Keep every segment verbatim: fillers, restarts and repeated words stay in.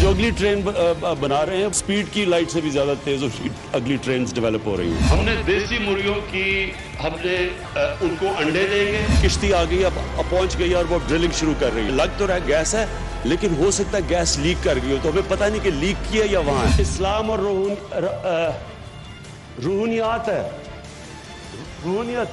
जो अगली ट्रेन बना रहे हैं स्पीड की लाइट से भी ज्यादा तेज अगली ट्रेन डेवलप हो रही है। हमने देसी मुर्गियों की हमने उनको अंडे देंगे। किश्ती आ गई, अब पहुंच गई और वो ड्रिलिंग शुरू कर रही है। लग तो रहा है गैस है, लेकिन हो सकता है गैस लीक कर गई हो, तो हमें पता नहीं कि लीक किया या वहां है। इस्लाम और रूहन, रूहनियात है, रूहनियत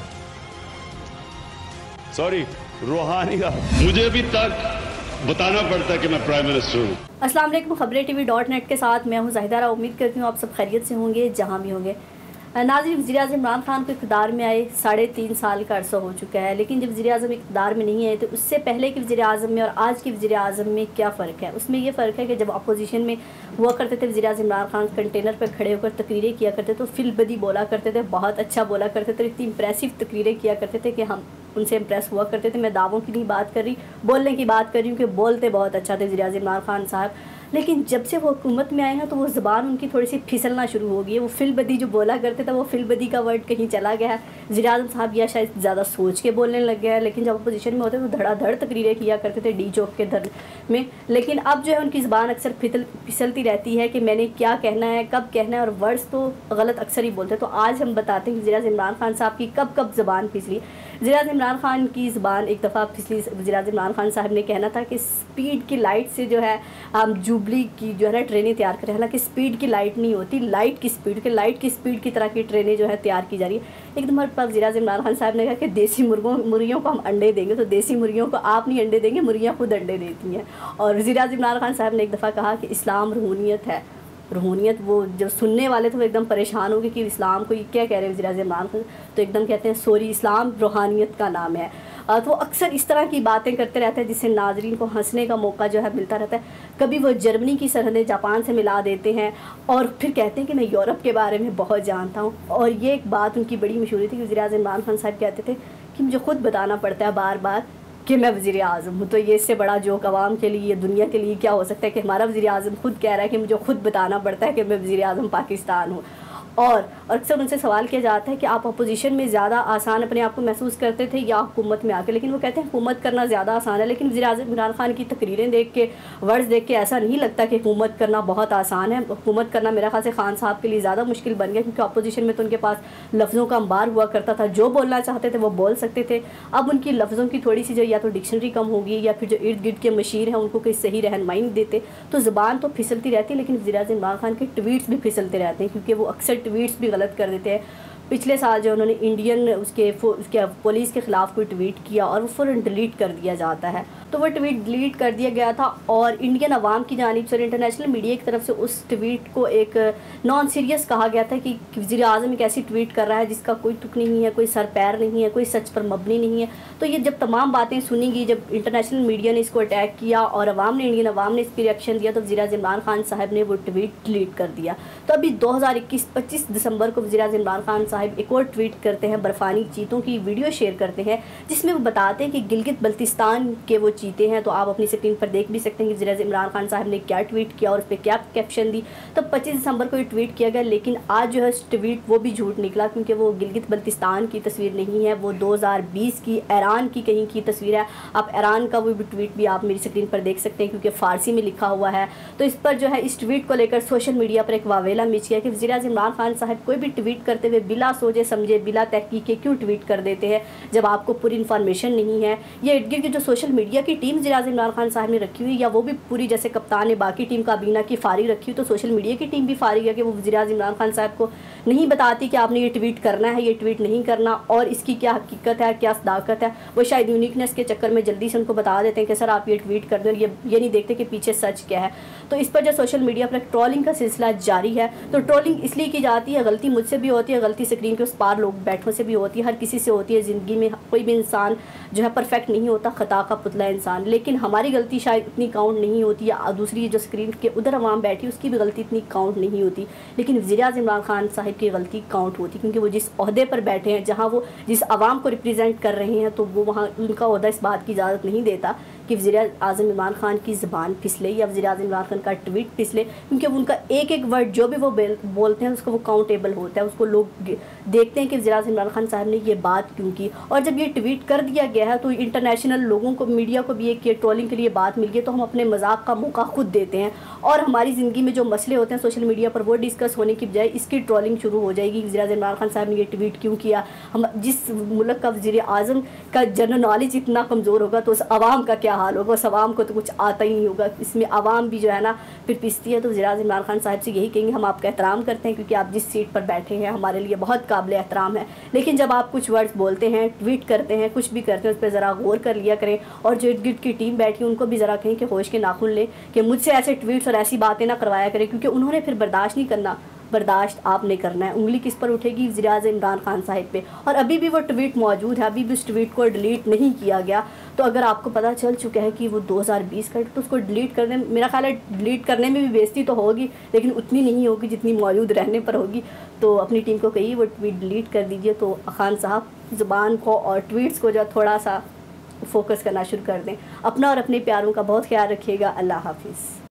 सॉरी रूहानियत। मुझे अभी तक बताना पड़ता है कि मैं प्राइम मिनिस्टर हूँ। अस्सलाम वालेकुम, खबरें टीवी डॉट नेट के साथ मैं हूँ ज़ाहिदा। उम्मीद करती हूँ आप सब खैरियत से होंगे जहाँ भी होंगे। नाज़रीन, वज़ीर-ए-आज़म इमरान खान को इक़्तिदार में आए साढ़े तीन साल का अरसा हो चुका है, लेकिन जब वज़ीर-ए-आज़म इक़्तिदार में नहीं आए तो उससे पहले के वज़ीर-ए-आज़म में और आज के वज़ीर-ए-आज़म में क्या फ़र्क है। उसमें ये फ़र्क है कि जब अपोजिशन में हुआ करते थे वज़ीर-ए-आज़म इमरान खान कंटेनर पर खड़े होकर तकरीरें किया करते तो फिल बदी बोला करते थे, बहुत अच्छा बोला करते थे, इतनी इंप्रेसिव तकरीरें किया करते थे कि हम उनसे इम्प्रेस हुआ करते थे। मैं दावों की नहीं बात कर रही, बोलने की बात कर रही हूँ कि बोलते बहुत अच्छा थे वज़ीर-ए-आज़म इमरान खान साहब। लेकिन जब से वो हुकूमत में आए हैं तो वो ज़बान उनकी थोड़ी सी फिसलना शुरू हो गई है। वो फिल बदी जो बोला करते थे वो फिल बदी का वर्ड कहीं चला गया है। वज़ीर-ए-आज़म साहब या शायद ज़्यादा सोच के बोलने लग गया है, लेकिन जब अपोजिशन में होते तो धड़ाधड़ तकरीरें किया करते थे डी चौक के धर में। लेकिन अब जो है उनकी ज़बान अक्सर फिसल फिसलती रहती है कि मैंने क्या कहना है, कब कहना है, और वर्ड्स तो गलत अक्सर ही बोलते हैं। तो आज हम बताते हैं वज़ीर-ए-आज़म इमरान खान साहब की कब कब ज़बान फिसली। वज़ीर-ए-आज़म इमरान खान की ज़बान एक दफ़ा फिसली। वज़ीर-ए-आज़म इमरान खान साहब ने कहना था कि स्पीड की लाइट से जो है हम जुबली की जो है ना ट्रेनें तैयार करें। हालांकि स्पीड की लाइट नहीं होती, लाइट की स्पीड के लाइट की स्पीड की तरह की ट्रेनें जो है तैयार की जा रही है। एक दफ़ा पर वज़ीर-ए-आज़म इमरान खान साहब ने कहा कि देसी मुर्गों मुर्गियों को हम अंडे देंगे, तो देसी मुर्गियों को आप नहीं अंडे देंगे, मुर्गियाँ खुद अंडे देती हैं। और वज़ीर-ए-आज़म इमरान खान साहब ने एक दफ़ा कहा कि इस्लाम रूहानियत है। रूहानियत, वो जब सुनने वाले थे वो एकदम परेशान हो गए कि इस्लाम को ये क्या कह रहे हैं वज़ीर-ए-आज़म इमरान खान। तो एकदम कहते हैं सॉरी, इस्लाम रूहानियत का नाम है। तो अक्सर इस तरह की बातें करते रहते हैं जिससे नाजरीन को हंसने का मौका जो है मिलता रहता है। कभी वो जर्मनी की सरहदें जापान से मिला देते हैं और फिर कहते हैं कि मैं यूरोप के बारे में बहुत जानता हूँ। और ये एक बात उनकी बड़ी मशहूरी थी कि वज़ीर-ए-आज़म इमरान खान साहब कहते थे कि मुझे खुद बताना पड़ता है बार बार कि मैं वज़ीर-ए-आज़म हूँ। तो ये इससे बड़ा जोक आवाम के लिए, दुनिया के लिए क्या हो सकता है कि हमारा वज़ीर-ए-आज़म खुद कह रहा है कि मुझे खुद बताना पड़ता है कि मैं वज़ीर-ए-आज़म पाकिस्तान हूँ। और अक्सर उनसे सवाल किया जाता है कि आप अपोजिशन में ज़्यादा आसान अपने आप को महसूस करते थे या हुकूमत में आके, लेकिन वो कहते हैं हुकूमत करना ज़्यादा आसान है। लेकिन वज़ीर-ए-आज़म इमरान खान की तकरीरें देख के, वर्ड्स देख के ऐसा नहीं लगता कि हुकूमत करना बहुत आसान है। हुकूमत करना मेरा ख्याल से खान साहब के लिए ज़्यादा मुश्किल बन गया, क्योंकि अपोजिशन में तो उनके पास लफ्ज़ों का अंबार हुआ करता था, जो बोलना चाहते थे वो बोल सकते थे। अब उनकी लफ्ज़ों की थोड़ी सी जो या तो डिक्शनरी कम होगी या फिर जो इर्द गिर्द के मशीर हैं उनको कोई सही रहनुमाई नहीं देते, तो ज़बान तो फिसलती रहती है। लेकिन वज़ीर-ए-आज़म इमरान खान के ट्वीट्स भी फिसलते रहते हैं, क्योंकि वो अक्सर ट्वीट्स भी गलत कर देते हैं। पिछले साल जो उन्होंने इंडियन उसके उसके पुलिस के ख़िलाफ़ कोई ट्वीट किया और वो फ़ौरन डिलीट कर दिया जाता है, तो वो ट्वीट डिलीट कर दिया गया था। और इंडियन अवाम की जानिब से और इंटरनेशनल मीडिया की तरफ से उस ट्वीट को एक नॉन सीरियस कहा गया था कि वज़ीर-ए-आज़म एक ऐसी ट्वीट कर रहा है जिसका कोई तुक नहीं है, कोई सर पैर नहीं है, कोई सच पर मबनी नहीं है। तो ये जब तमाम बातें सुनी गई, जब इंटरनेशनल मीडिया ने इसको अटैक किया और अवाम ने, इंडियन अवाम ने इस पर रिएक्शन दिया, तो वज़ीर-ए-आज़म इमरान खान साहब ने वो ट्वीट डिलीट कर दिया। तो अभी दो हज़ार इक्कीस पच्चीस दिसंबर को वज़ीर-ए-आज़म इमरान खान साहब एक और ट्वीट करते हैं, बर्फानी चीतों की वीडियो शेयर करते हैं, जिसमें वो बताते हैं कि गिलगित बल्तिस्तान के वो चीते हैं। तो आप अपनी स्क्रीन पर देख भी सकते हैं कि वज़ीर-ए-आज़म इमरान खान साहब ने क्या ट्वीट किया और उस पर क्या कैप्शन दी। तो पच्चीस दिसंबर को ये ट्वीट किया गया, लेकिन आज जो है ट्वीट वो भी झूठ निकला, क्योंकि वो गिलगित बल्तिस्तान की तस्वीर नहीं है, वो दो हज़ार बीस की ईरान की कहीं की तस्वीर है। आप ईरान का वो भी ट्वीट भी आप मेरी स्क्रीन पर देख सकते हैं, क्योंकि फ़ारसी में लिखा हुआ है। तो इस पर जो है इस ट्वीट को लेकर सोशल मीडिया पर एक वावेला मच गया कि वज़ीर-ए-आज़म इमरान खान साहब कोई भी ट्वीट करते हुए बिला सोचे समझे, बिला तहकीक के क्यों ट्वीट कर देते हैं जब आपको पूरी इन्फॉर्मेशन नहीं है। ये इर्द गिर्द की जो सोशल मीडिया की टीम वज़ीर-ए-आज़म इमरान खान साहब ने रखी हुई, या वो भी पूरी जैसे कप्तान ने बाकी टीम काबीना की फारिग रखी हुई, तो सोशल मीडिया की टीम भी फारिग है कि वो वज़ीर-ए-आज़म इमरान खान साहब को नहीं बताती कि आपने ये ट्वीट करना है, ये ट्वीट नहीं करना, और इसकी क्या हकीकत है, क्या सदाकत है। वो शायद यूनिकनेस के चक्कर में जल्दी से उनको बता देते हैं कि सर आप ये ट्वीट कर दो, ये ये नहीं देखते कि पीछे सच क्या है। तो इस पर जो सोशल मीडिया पर ट्रोलिंग का सिलसिला जारी है। तो ट्रोलिंग इसलिए की जाती है, गलती मुझसे भी होती है, गलती स्क्रीन के उस पार लोग बैठों से भी होती है, हर किसी से होती है। ज़िंदगी में कोई भी इंसान जो है परफेक्ट नहीं होता, ख़ता का पुतला इंसान। लेकिन हमारी गलती शायद इतनी काउंट नहीं होती, या दूसरी जो स्क्रीन के उधर अवाम बैठी उसकी भी गलती इतनी काउंट नहीं होती, लेकिन वज़ीर-ए-आज़म इमरान खान साहब की गलती काउंट होती, क्योंकि वो जिस ओहदे पर बैठे हैं, जहाँ वो जिस आवाम को रिप्रेजेंट कर रहे हैं, तो वो वहाँ उनका ओहदा इस बात की इजाज़त नहीं देता कि वज़ीर आज़म इमरान खान की ज़बान फिसले या वज़ीर आज़म इमरान खान का ट्वीट फिसले, क्योंकि उनका एक एक वर्ड जो भी वो बोलते हैं उसको वो काउंटेबल होता है, उसको लोग देखते हैं कि वज़ीर आज़म इमरान खान साहब ने ये बात क्यों की। और जब ये ट्वीट कर दिया गया है तो इंटरनेशनल लोगों को, मीडिया को भी एक ये ट्रोलिंग के लिए बात मिल गई, तो हम अपने मजाक का मौका खुद देते हैं और हमारी ज़िंदगी में जो मसले होते हैं सोशल मीडिया पर वो डिस्कस होने की बजाय इसकी ट्रोलिंग शुरू हो जाएगी। वज़ीर आज़म इमरान खान साहब ने ये ट्वीट क्यों किया, हम जिस मुल्क का वज़ीर आज़म का जनरल नॉलेज इतना कमज़ोर होगा तो उस आवाम का क्या हाल होगा, उस आवाम को तो कुछ आता ही नहीं होगा। इसमें आवाम भी जो है ना फिर पिसती है। तो वज़ीर आज़म इमरान खान साहब से यही कहेंगे, हम आपका एहतराम करते हैं क्योंकि आप जिस सीट पर बैठे हैं हमारे लिए बहुत काबिल एहतराम है, लेकिन जब आप कुछ वर्ड्स बोलते हैं, ट्वीट करते हैं, कुछ भी करते हैं, उस पर ज़रा गौर कर लिया करें। और जो इर्द गिर्द की टीम बैठी है उनको भी ज़रा कहें कि होश के नाखून लें कि मुझसे ऐसे ट्वीट्स और ऐसी बातें ना करवाया करें, क्योंकि उन्होंने फिर बर्दाश्त नहीं करना, बर्दाश्त आपने करना है। उंगली किस पर उठेगी? वज़ीर आज़म इमरान खान साहिब पे। और अभी भी वो ट्वीट मौजूद है, अभी भी उस ट्वीट को डिलीट नहीं किया गया। तो अगर आपको पता चल चुका है कि वो दो हज़ार बीस का, तो उसको डिलीट कर दें। मेरा ख्याल है डिलीट करने में भी बेइज्जती तो होगी, लेकिन उतनी नहीं होगी जितनी मौजूद रहने पर होगी। तो अपनी टीम को कहिए वो ट्वीट डिलीट कर दीजिए, तो खान साहब ज़ुबान को और ट्वीट्स को जो थोड़ा सा फोकस करना शुरू कर दें। अपना और अपने प्यारों का बहुत ख्याल रखिएगा। अल्लाह हाफिज़।